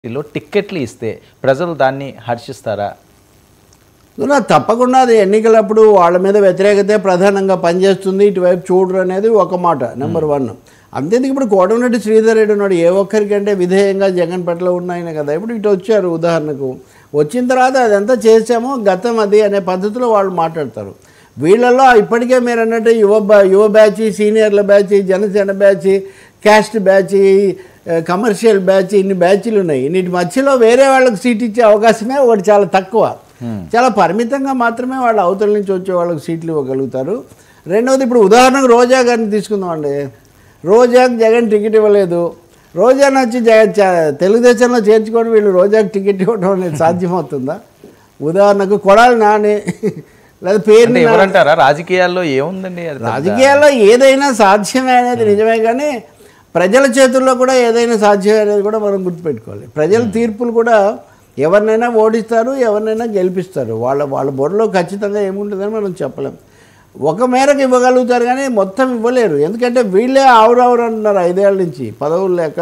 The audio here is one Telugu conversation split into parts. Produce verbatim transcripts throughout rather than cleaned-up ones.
లో టిక్కెట్లు ఇస్తే ప్రజలు దాన్ని హర్షిస్తారా? తప్పకుండా అది ఎన్నికలప్పుడు వాళ్ళ మీద వ్యతిరేకతే ప్రధానంగా పనిచేస్తుంది, ఇటువైపు చూడరు అనేది ఒక మాట నెంబర్ వన్. అంతేందుకు ఇప్పుడు కోటమిరెడ్డి శ్రీధర్ రెడ్డి ఉన్నాడు, ఏ ఒక్కరికంటే విధేయంగా జగన్ పట్ల ఉన్నాయనే కదా. ఇప్పుడు ఇటు వచ్చారు ఉదాహరణకు, వచ్చిన తర్వాత అదంతా చేసామో గతం అది అనే పద్ధతిలో వాళ్ళు మాట్లాడతారు. వీళ్ళల్లో ఇప్పటికే మీరు అన్నట్టు యువ యువ బ్యాచ్, సీనియర్ల batch, Janasena batch, caste batch, commercial batch, ఇన్ని బ్యాచ్లు ఉన్నాయి. ఇన్నిటి మధ్యలో వేరే వాళ్ళకి సీట్ ఇచ్చే అవకాశమే ఒకటి చాలా తక్కువ, చాలా పరిమితంగా మాత్రమే వాళ్ళు అవతల నుంచి వచ్చే వాళ్ళకి సీట్లు ఇవ్వగలుగుతారు. రెండవది, ఇప్పుడు ఉదాహరణకు రోజా గారిని తీసుకుందామండి. రోజాకి జగన్ టికెట్ ఇవ్వలేదు, రోజాని వచ్చి జగన్ తెలుగుదేశంలో చేర్చుకొని వీళ్ళు రోజాకి టికెట్ ఇవ్వడం అనేది సాధ్యమవుతుందా? ఉదాహరణకు కొడాలి నాని లేదా పేరు ఎవరంటారా? రాజకీయాల్లో ఏముందండి, రాజకీయాల్లో ఏదైనా సాధ్యమే అనేది నిజమే, కానీ ప్రజల చేతుల్లో కూడా ఏదైనా సాధ్యమే అనేది కూడా మనం గుర్తుపెట్టుకోవాలి. ప్రజల తీర్పులు కూడా ఎవరినైనా ఓడిస్తారు, ఎవరినైనా గెలిపిస్తారు. వాళ్ళ వాళ్ళ బొరలో ఖచ్చితంగా ఏముంటుందని మనం చెప్పలేం. ఒక మేరకు ఇవ్వగలుగుతారు కానీ మొత్తం ఇవ్వలేరు. ఎందుకంటే వీళ్ళే ఆవురావురు అంటున్నారు ఐదేళ్ల నుంచి, పదవులు లేక,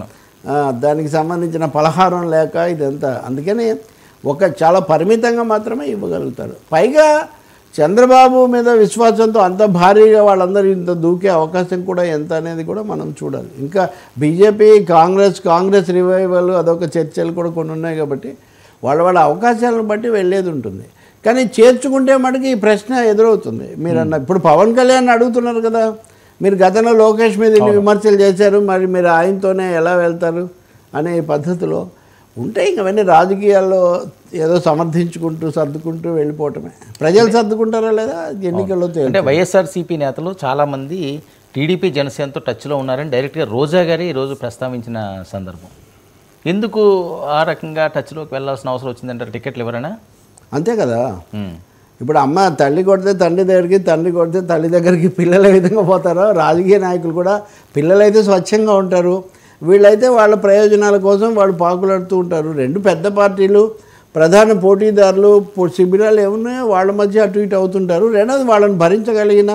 దానికి సంబంధించిన పలహారం లేక ఇదంతా. అందుకని ఒక చాలా పరిమితంగా మాత్రమే ఇవ్వగలుగుతారు. పైగా చంద్రబాబు మీద విశ్వాసంతో అంత భారీగా వాళ్ళందరూ ఇంత దూకే అవకాశం కూడా ఎంత అనేది కూడా మనం చూడాలి. ఇంకా బీజేపీ, కాంగ్రెస్ కాంగ్రెస్ రివైవల్ అదొక చర్చలు కూడా కొన్ని ఉన్నాయి కాబట్టి వాళ్ళ వాళ్ళ అవకాశాలను బట్టి వెళ్ళేది ఉంటుంది. కానీ చేర్చుకుంటే మటుకు ఈ ప్రశ్న ఎదురవుతుంది. మీరు అన్న ఇప్పుడు పవన్ కళ్యాణ్ అడుగుతున్నారు కదా, మీరు గతంలో లోకేష్ మీద ఇన్ని విమర్శలు చేశారు, మరి మీరు ఆయనతోనే ఎలా వెళ్తారు అనే పద్ధతిలో ఉంటాయి. ఇంకవన్నీ రాజకీయాల్లో ఏదో సమర్థించుకుంటూ సర్దుకుంటూ వెళ్ళిపోవటమే. ప్రజలు సర్దుకుంటారా లేదా ఎన్నికల్లో? అంటే వైఎస్ఆర్సీపీ నేతలు చాలామంది టీడీపీ జనసేనతో టచ్లో ఉన్నారని డైరెక్ట్గా రోజా గారి ఈరోజు ప్రస్తావించిన సందర్భం. ఎందుకు ఆ రకంగా టచ్లోకి వెళ్ళాల్సిన అవసరం వచ్చిందంటారు? టికెట్లు ఎవరైనా అంతే కదా. ఇప్పుడు అమ్మ తల్లి కొడితే తండ్రి దగ్గరికి, తండ్రి కొడితే తల్లి దగ్గరికి పిల్లలు ఏ విధంగా పోతారో రాజకీయ నాయకులు కూడా పిల్లలైతే స్వచ్ఛంగా ఉంటారు, వీళ్ళైతే వాళ్ళ ప్రయోజనాల కోసం వాళ్ళు పాకులాడుతూ ఉంటారు. రెండు పెద్ద పార్టీలు, ప్రధాన పోటీదారులు, శిబిరాలు ఏమున్నాయో వాళ్ళ మధ్య అటు ఇటు అవుతుంటారు. రెండోది వాళ్ళని భరించగలిగిన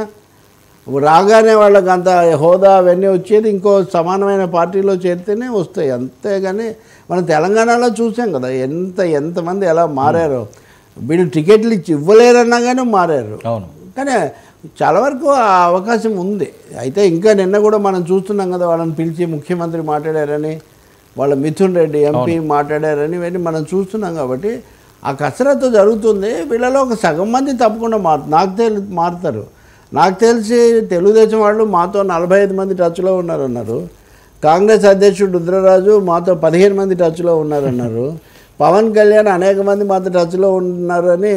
రాగానే వాళ్ళకి అంత హోదా అవన్నీ వచ్చేది ఇంకో సమానమైన పార్టీలో చేరితేనే వస్తాయి. అంతేగాని మనం తెలంగాణలో చూసాం కదా ఎంత ఎంతమంది ఎలా మారారో. వీళ్ళు టికెట్లు ఇచ్చి ఇవ్వలేరన్నా కానీ మారారు. అవును, కానీ చాలా వరకు ఆ అవకాశం ఉంది. అయితే ఇంకా నిన్న కూడా మనం చూస్తున్నాం కదా, వాళ్ళని పిలిచి ముఖ్యమంత్రి మాట్లాడారని, వాళ్ళ మిథున్ రెడ్డి ఎంపీ మాట్లాడారని, ఇవన్నీ మనం చూస్తున్నాం. కాబట్టి ఆ కసరత్తు జరుగుతుంది. వీళ్ళలో ఒక సగం మంది తప్పకుండా మారు నాకు తెలి మారుతారు. నాకు తెలిసి తెలుగుదేశం వాళ్ళు మాతో నలభై ఐదు మంది టచ్లో ఉన్నారన్నారు, కాంగ్రెస్ అధ్యక్షుడు రుద్రరాజు మాతో పదిహేను మంది టచ్లో ఉన్నారన్నారు, పవన్ కళ్యాణ్ అనేక మంది మాతో టచ్లో ఉన్నారు అని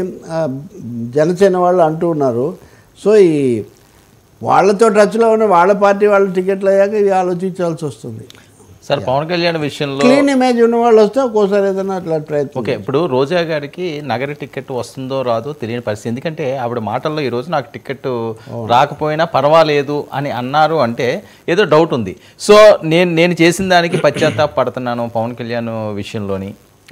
జనసేన వాళ్ళు అంటూ ఉన్నారు. సో ఈ వాళ్ళతో టచ్లో ఉన్న వాళ్ళ పార్టీ వాళ్ళ టికెట్లు అయ్యాక ఇది ఆలోచించాల్సి వస్తుంది. సార్, పవన్ కళ్యాణ్ విషయంలో క్లీన్ ఇమేజ్ ఉన్న వాళ్ళు వస్తే ఒక్కోసారి ఏదైనా అట్లా ప్రయత్నం. ఓకే, ఇప్పుడు రోజా గారికి నగర టికెట్ వస్తుందో రాదో తెలియని పరిస్థితి. ఎందుకంటే ఆవిడ మాటల్లో ఈరోజు నాకు టికెట్ రాకపోయినా పర్వాలేదు అని అన్నారు అంటే ఏదో డౌట్ ఉంది. సో నేను నేను చేసిన దానికి పశ్చాత్తాప పడుతున్నాను పవన్ కళ్యాణ్ విషయంలోని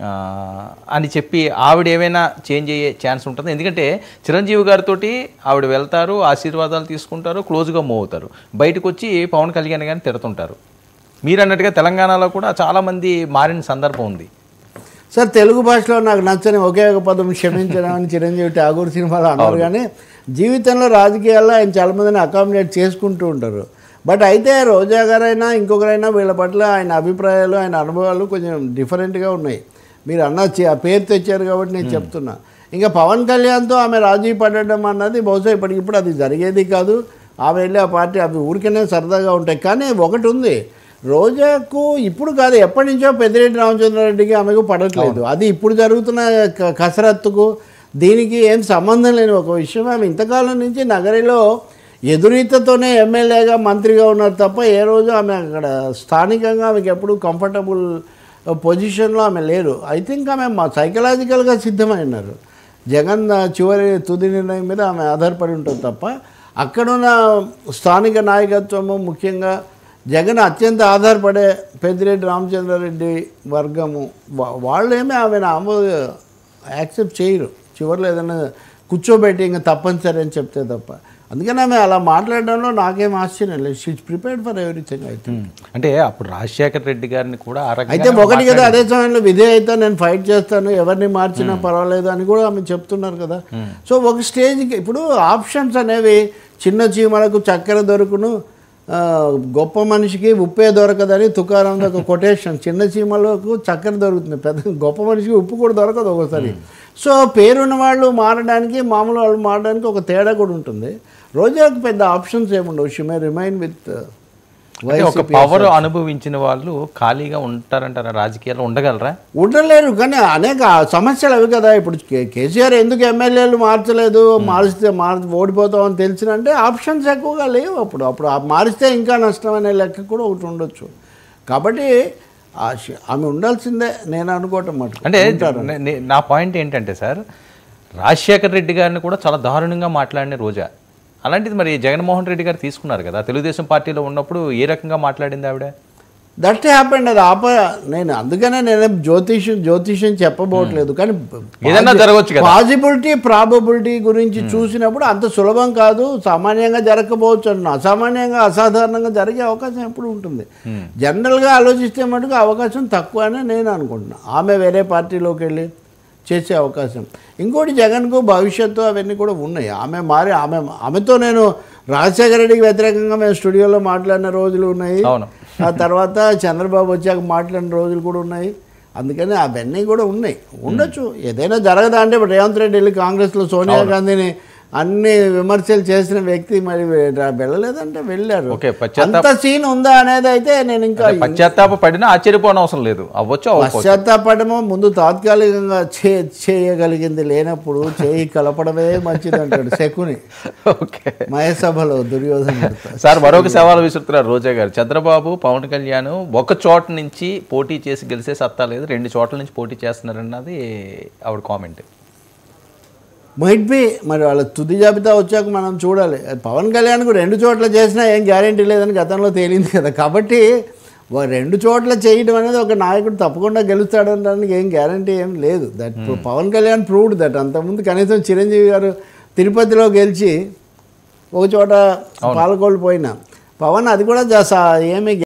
అని చెప్పి ఆవిడ ఏమైనా చేంజ్ అయ్యే ఛాన్స్ ఉంటుంది. ఎందుకంటే చిరంజీవి గారితో ఆవిడ వెళ్తారు, ఆశీర్వాదాలు తీసుకుంటారు, క్లోజ్గా మూవ్ అవుతారు, బయటకు వచ్చి పవన్ కళ్యాణ్ గారిని తిడుతుంటారు. మీరు అన్నట్టుగా తెలంగాణలో కూడా చాలామంది మారిన సందర్భం ఉంది. సార్, తెలుగు భాషలో నాకు నచ్చని ఒకే ఒక పదం క్షమించడం అని చిరంజీవి ఠాగూర్ సినిమాలో అన్నారు. కానీ జీవితంలో రాజకీయాల్లో ఆయన చాలామందిని అకామిడేట్ చేసుకుంటూ ఉంటారు. బట్ అయితే రోజా గారైనా ఇంకొకరైనా వీళ్ళ పట్ల ఆయన అభిప్రాయాలు, ఆయన అనుభవాలు కొంచెం డిఫరెంట్గా ఉన్నాయి. మీరు అన్న ఆ పేరు తెచ్చారు కాబట్టి నేను చెప్తున్నా. ఇంకా పవన్ కళ్యాణ్తో ఆమె రాజీ పడడం అన్నది బహుశా ఇప్పటికిప్పుడు అది జరిగేది కాదు. ఆమె వెళ్ళి ఆ పార్టీ అవి ఊరికనే సరదాగా ఉంటాయి. కానీ ఒకటి ఉంది, రోజాకు ఇప్పుడు కాదు ఎప్పటి నుంచో పెద్దిరెడ్డి రామచంద్రారెడ్డికి ఆమెకు పడట్లేదు. అది ఇప్పుడు జరుగుతున్న కసరత్తుకు దీనికి ఏం సంబంధం లేని ఒక విషయం. ఆమె ఇంతకాలం నుంచి నగరిలో ఎదురీతతోనే ఎమ్మెల్యేగా మంత్రిగా ఉన్నారు తప్ప ఏ రోజు ఆమె అక్కడ స్థానికంగా ఆమెకి ఎప్పుడు కంఫర్టబుల్ పొజిషన్లో ఆమె లేరు. ఐ థింక్ ఆమె మా సైకలాజికల్గా సిద్ధమై ఉన్నారు. జగన్ చివరి తుది నిర్ణయం మీద ఆమె ఆధారపడి ఉంటుంది తప్ప అక్కడున్న స్థానిక నాయకత్వము, ముఖ్యంగా జగన్ అత్యంత ఆధారపడే పెద్దిరెడ్డి రామచంద్రారెడ్డి వర్గము వాళ్ళేమీ ఆమెను ఆమోద యాక్సెప్ట్ చేయరు. చివరిలో ఏదైనా కూర్చోబెట్టి ఇంకా తప్పనిసరి అని చెప్తే తప్ప అందుకని ఆమె అలా మాట్లాడడంలో నాకేం ఆశ్చర్యం లేదు. షీజ్ ప్రిపేర్డ్ ఫర్ ఎవ్రీథింగ్ అయితే. అంటే అప్పుడు రాజశేఖర్ రెడ్డి గారిని కూడా ఆ రకంగా అయితే ఒకటి కదా, అదే సమయంలో విధేయత నేను ఫైట్ చేస్తాను ఎవరిని మార్చినా పర్వాలేదు అని కూడా ఆమె చెప్తున్నారు కదా. సో ఒక స్టేజ్కి ఇప్పుడు ఆప్షన్స్ అనేవి చిన్న చీమలకు చక్కెర దొరుకును, గొప్ప మనిషికి ఉప్పే దొరకదని తుకారం ఒక కొటేషన్. చిన్న చీమలకు చక్కెర దొరుకుతుంది, పెద్ద గొప్ప మనిషికి ఉప్పు కూడా దొరకదు ఒకసారి. సో పేరున్న వాళ్ళు మారడానికి మామూలు వాళ్ళు మారడానికి ఒక తేడా కూడా ఉంటుంది. రోజాకి పెద్ద ఆప్షన్స్ ఏముండవు. షీ మే రిమైన్ విత్ ఒక పవర్ అనుభవించిన వాళ్ళు ఖాళీగా ఉంటారంటారా? రాజకీయాల్లో ఉండగలరా? ఉండలేరు. కానీ అనేక సమస్యలు అవి కదా. ఇప్పుడు కేసీఆర్ ఎందుకు ఎమ్మెల్యేలు మార్చలేదు, మారిస్తే మార్ ఓడిపోతామని తెలిసినంటే ఆప్షన్స్ ఎక్కువగా లేవు అప్పుడు. అప్పుడు మారిస్తే ఇంకా నష్టం అనే లెక్క కూడా ఒకటి ఉండొచ్చు. కాబట్టి ఆమె ఉండాల్సిందే నేను అనుకోవటం మాట. అంటే నా పాయింట్ ఏంటంటే సార్, రాజశేఖర్ రెడ్డి గారిని కూడా చాలా దారుణంగా మాట్లాడిన రోజా, అలాంటిది మరి జగన్మోహన్ రెడ్డి గారు తీసుకున్నారు కదా. తెలుగుదేశం పార్టీలో ఉన్నప్పుడు ఏ రకంగా మాట్లాడింది ఆవిడ? That happened. అది ఆప నేను అందుకనే నేను జ్యోతిష్యం జ్యోతిష్యం చెప్పబోట్లేదు. కానీ ఏదైనా జరగవచ్చు కదా. పాజిబిలిటీ ప్రాబబిలిటీ గురించి చూసినప్పుడు అంత సులభం కాదు, సామాన్యంగా జరగకపోవచ్చు అన్న. అసామాన్యంగా అసాధారణంగా జరిగే అవకాశం ఎప్పుడు ఉంటుంది. జనరల్గా ఆలోచిస్తే మటుకు అవకాశం తక్కువ అని నేను అనుకుంటున్నాను. ఆమె వేరే పార్టీలోకి వెళ్ళి చేసే అవకాశం. ఇంకోటి జగన్కు భవిష్యత్తు అవన్నీ కూడా ఉన్నాయి. ఆమె మారి ఆమె ఆమెతో నేను రాజశేఖర రెడ్డికి వ్యతిరేకంగా మేము స్టూడియోలో మాట్లాడిన రోజులు ఉన్నాయి. ఆ తర్వాత చంద్రబాబు వచ్చాక మాట్లాడిన రోజులు కూడా ఉన్నాయి. అందుకని అవన్నీ కూడా ఉన్నాయి, ఉండొచ్చు. ఏదైనా జరగదా అంటే ఇప్పుడు రేవంత్ రెడ్డి వెళ్ళి కాంగ్రెస్లో సోనియా గాంధీని అన్ని విమర్శలు చేసిన వ్యక్తి మరి వెళ్ళలేదంటే వెళ్ళారు. అంత సీన్ ఉందా అనేది అయితే నేను ఇంకా పశ్చాత్తాప పడినా ఆశ్చర్యపోవడం అవసరం లేదు. అవ్వచ్చు. పశ్చాత్తాపడమో ముందు తాత్కాలికంగా చే చేయగలిగింది లేనప్పుడు చేయి కలపడమే మంచిది అంటాడు శకుని మహేసభలో దుర్యోధన. సార్ మరొక సవాలు విసురుతున్నారు రోజా గారు. చంద్రబాబు పవన్ కళ్యాణ్ ఒక చోట నుంచి పోటీ చేసి గెలిచే సత్తా లేదు, రెండు చోట్ల నుంచి పోటీ చేస్తున్నారన్నది ఆవిడ కామెంట్. మైట్ బి మరి వాళ్ళ తుది జాబితా వచ్చాక మనం చూడాలి. పవన్ కళ్యాణ్కు రెండు చోట్ల చేసినా ఏం గ్యారెంటీ లేదని గతంలో తేలింది కదా. కాబట్టి రెండు చోట్ల చేయడం అనేది ఒక నాయకుడు తప్పకుండా గెలుస్తాడనడానికి ఏం గ్యారెంటీ ఏం లేదు. That Pawan Kalyan proved that. అంతకుముందు కనీసం చిరంజీవి గారు తిరుపతిలో గెలిచి ఒక చోట పాల్గొల్పోయినా పవన్ అది కూడా ఏమి